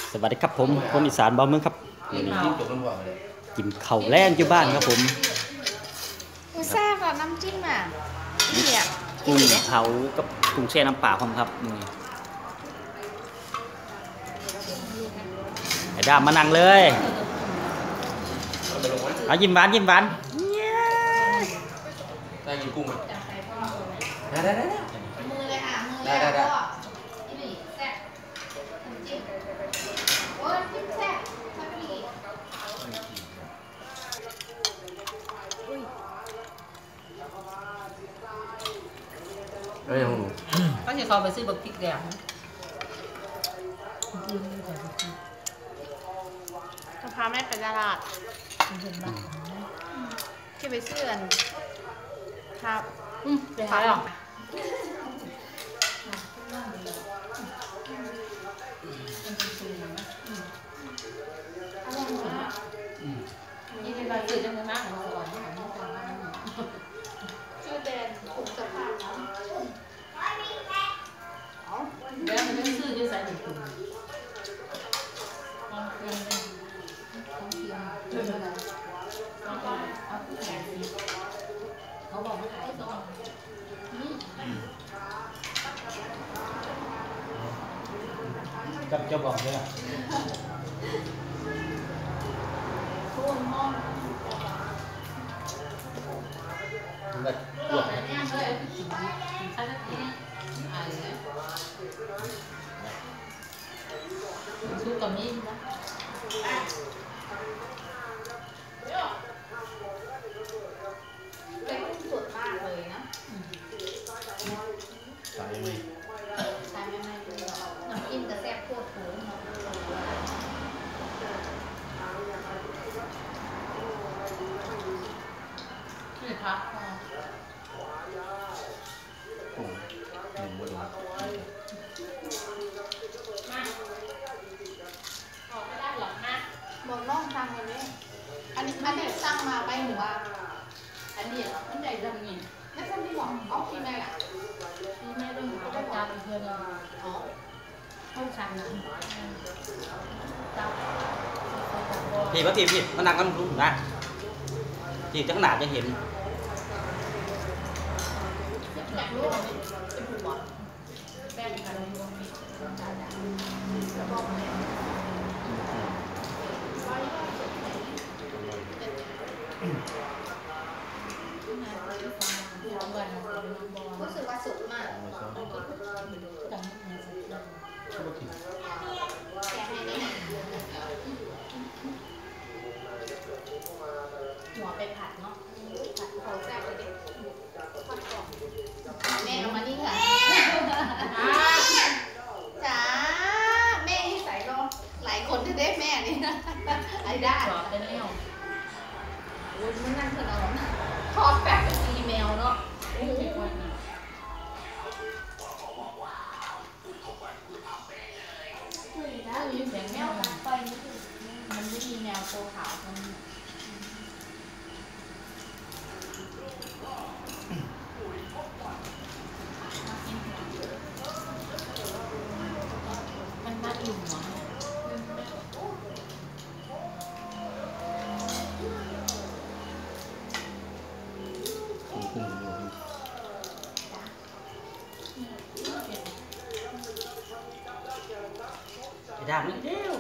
สวัสดีครับผมคนอีสานบ้านเมืองครับกินข้าวแรงอยู่บ้านครับผมแซ่บอ่ะน้ำจิ้มอ่ะนี่กุ้งเผากับกุ้งแช่น้ำปลาผมครับนี่ไอ้ดามานั่งเลยเอายิ้มหวานยิ้มหวานได้กินกุ้งไหมได้มือเลยค่ะมือเลยได้นี่แซ่บน้ำจิ้มโอ้ยจิ้มแซ่บมาพี่เอ้ยของหนูก็จะเขาไปซื้อบักพริกแดงจะพาแม่ไปตลาดที่ไปเสื่อนครับไปหาหรอนี่เป็นการสื่อจังเลยมากของก่อนที่ผมต้องการชื่อแดนคุมสภาพแล้วมันต้องซื้อด้วยสายหนึ่งกลุ่มเขาบอกว่าขายต่อกับเจ้าบอกด้วยแบบปวดสู้กับนี้นะเป็นกุ้งสดมากเลยนะใส่ไหมใช่ไม่เลยน้ำจิ้มจะแซ่บโคตรโหคือพักกุ้งหนึ่งวันออกไม่ได้หรอกนะบอกน้องทำกันเลยอันนี้สั่งมาไปหรือว่าอันนี้มันใหญ่จังนี่ไม่ใช่ที่บอกเอากินได้อ่ะที่แม่ต้องหาประจำเพื่อนอ๋อห้องชั้นนั้นพี่มานั่งกันรู้นะพี่จะขนาดจะเห็นอยากรู้ว่าเป็นผู้บอลแบ่งกันรวมมีแล้วบอกเลยรู้สึกว่าสุกมากแกให้นี่หัวไปผัดเนาะผัดเขาแซ่บเลยดิผัดกรอบแม่เอามานี่ค่ะจ๋าแม่ที่ใส่รอหลายคนที่ได้แม่นี่นะไอ้ได้หัวเป็นแนวโอ้ยมันนั่งเถอะเราทอดแบบอีเมลเนาะถ้ามีเสียงแมวมันไปมันไม่มีแมวโตขาวมันน่าอิ่มหรอกุ้งอยู่ไอ้ดาไม่เดียว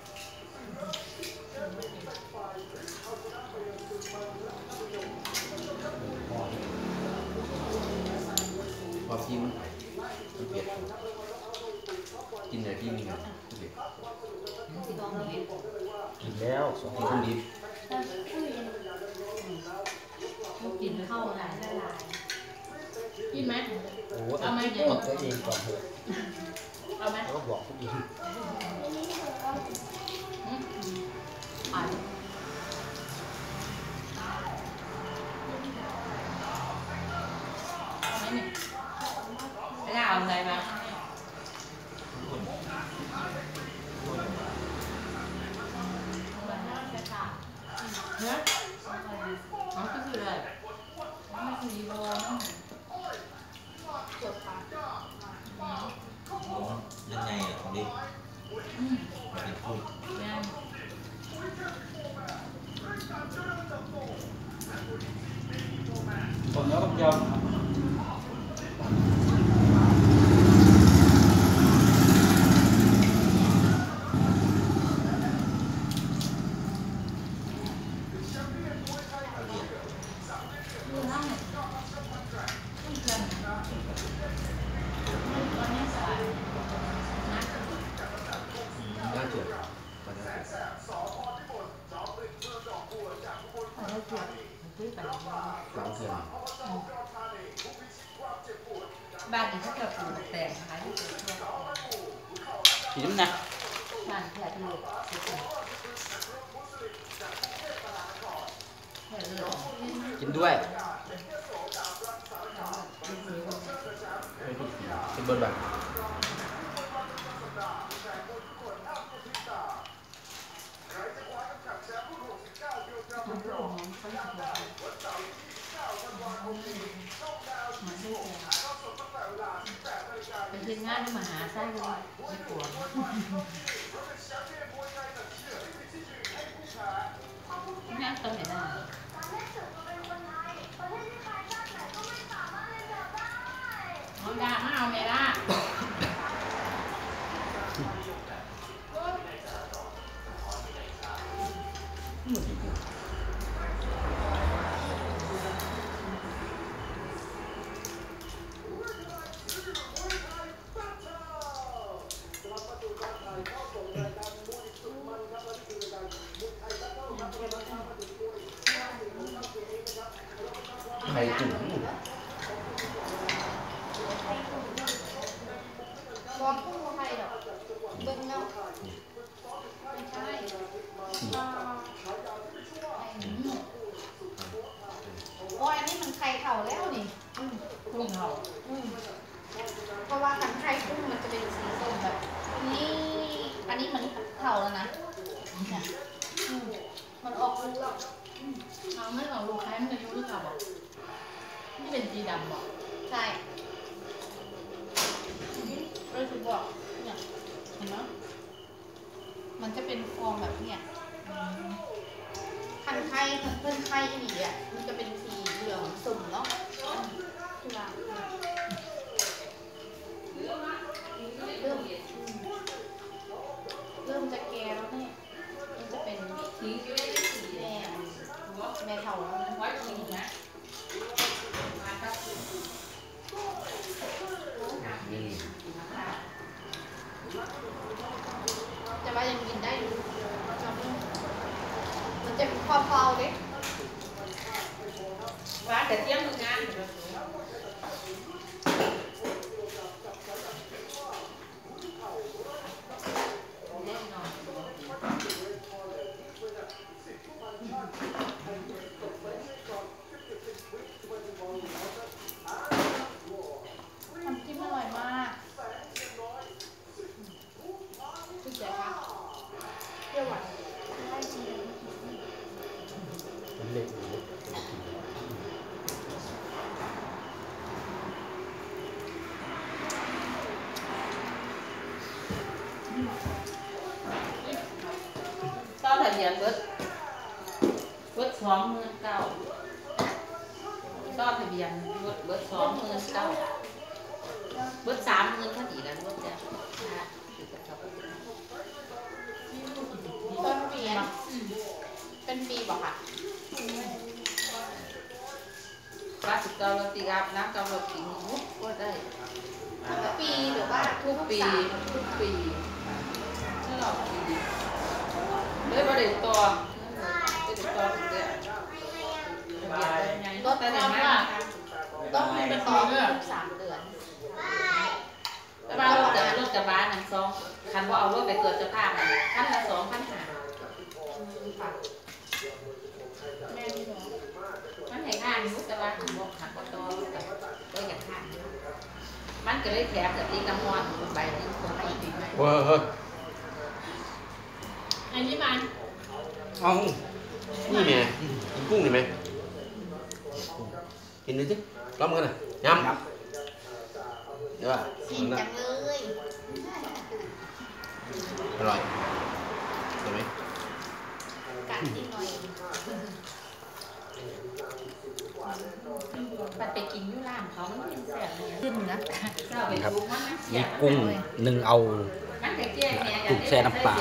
พอพี่มันเผ็ดกินแต่พี่มีไงเผ็ดกินแล้วสองกุ้งดิบกินเข้าละลายกินไหมโอ้เอาไหมบอกตัวเองก่อนเถอะเอาไหมก็บอกตัวเองไม่ได้เอาอะไรมาเนื้อเอาก็คืออะไรไม่คือดีบอลจบค่ะยังไงอ่ะของดิเป็นพุ่งแม่นผมแล้วกับเจียวเอาเรียนดูห้องต้องเกินตอนนี้สายนะน่าเชื่อมันน่าเชื่อขอได้เกียรติซื้อไปสามเชื่อบ้านนี้เขาจะปลูกแต่ขายที่สวนสีน้ำนะบ้านแค่ที่ซื้อแค่เลยกินด้วยไม่ถูกสีเป็นเบิร์ดแบบเป็นทีมงานที่มาหาไส้เลยไม่กลัวงานตัวไหนได้เอาดามาเอาเมล่าหมดที่พุ่ง ใครจุ่มบอกพุ่งมาให้ดอกเบิ่งเนาะไม่ใช่โอ้ยอันนี้มันไข่เข่าแล้วนี่พุ่งเขาเพราะว่าคันไข่กุ้งมันจะเป็นสีส้มแบบนี้อันนี้มันเข่าแล้วนะเนี่ยมันออกลูกแล้วเอาไม่เอาลูกค้ามันจะยุ่งหรือเปล่าบอกนี่เป็นสีดำบอกใช่เราถึงบอกเนี่ยเห็นไหมมันจะเป็นฟองแบบเนี้ยคันไข่เพิ่นไข่อีหลีอ่ะมันจะเป็นสีเหลืองสุ่มเนาะคือว่าเริ่มจะแก่แล้วเนี่ยมันจะเป็นแม่เท่าแล้วนะไว้ตรงนี้นะนี่แต่ว่ายังกินได้อยู่มันจะเป็นความเบาเล็กว่าแต่เที่ยงมึงงานเล่นนอนน้ำจิ้มอร่อยมากคือใจค่ะเปรี้ยวหวานได้จริงมันเล็กต่อทะเบียนเบิด29,000ต่อทะเบียนเบิด29,000เบิด30,000พอดีแล้วเบิดจ้ะนะอยู่กับเขาต้นเปียนเป็นปีบอกค่ะว่าสิเกาเราตีอาบน้ำเกาเรากินมุกก็ได้ปีหรือว่าทุกปีสามทุกปีที่เราปีเลยบ่ได้ตัวไม่ได้ตัวถึงเดือนรถแต่ยังว่าต้องเป็นต่อทุก3 เดือนแต่ว่ารถจะบ้านนั่นสองคันว่าเอารถไปตรวจสภาพคันละ2,500 ค่ะแม่นี่เหรอมันให้ค่าอยู่แต่ว่าถึงบอกขันก็ตัวก็อยากค่ามันก็เลยแถมกับตีกำมอนใบนึงคนไปตีไหมเว้ยเฮ้ยอันนี้มันเอานี่แม่กินกุ้งนี่ไหมกินดูสิล้อมกันน่ะยำเดี๋ยวจริงจังเลยอร่อยอใช่ไหมกัดนิดหน่อยมันไปกินอยู่ร้านเขามันกินแซ่บเลยขึ้นนะเจ้าไปปรุงมันนะเสีมียกุ้งหนึ่งเอามันก็แก้แม่กุ้งแช่น้ำปลา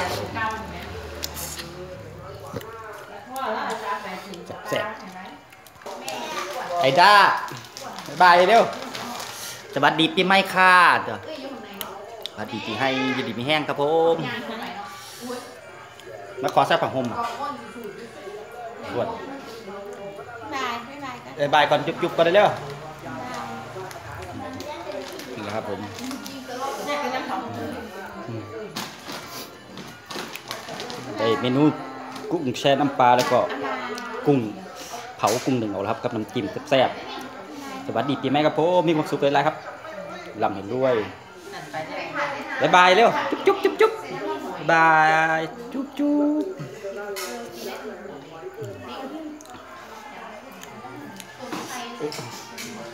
พ่อแล้วอาจารย์ไปถึงแซ่บใช่ไหมแม่ไอ้ด้าบ๊ายบายเร็วสวัสดีปีใหม่ค่ะเด้อเอ้ยอยู่ข้างในเนาะสวัสดีปีให้ยินดีมีแห้งครับผมยางข้างในเนาะอุ้ยมาขอแซ่บผักห่มกองก้นสูดรวดบายบ๊ายบายกันบ๊ายบายก่อนจุ๊บๆก่อนเร็วนี่แหละครับผมนี่คือน้ำหอมได้เมนูกุ้งแช่น้ำปลาแล้วก็กุ้งเผากุ้งหนึ่งเอาละครับกับน้ำจิ้มแซ่บๆสวัสดีปีใหม่ครับผมมีความสุขเลยครับลำเห็นด้วยนั่นไปได้บ๊ายบายเร็วจุ๊บจุ๊บจุ๊บบ๊ายบายจุ๊บจุ๊บตัวไทย